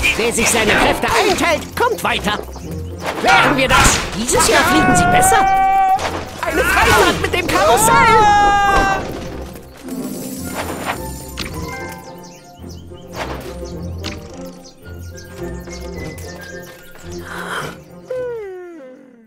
Wer sich seine Kräfte einteilt, kommt weiter. Klären wir das. Dieses Jahr fliegen Sie besser. Eine Freiheit mit dem Karussell.